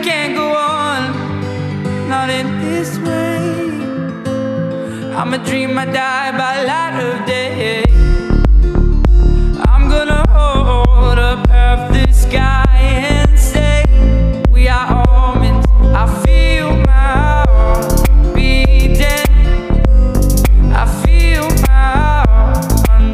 can't go on, not in this way. I'm a dream, I die by light of day.